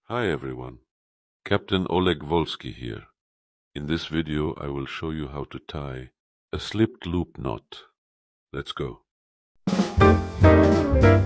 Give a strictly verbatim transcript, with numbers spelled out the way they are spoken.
Hi everyone, Captain Oleg Volsky here. In this video I will show you how to tie a slipped loop knot. Let's go.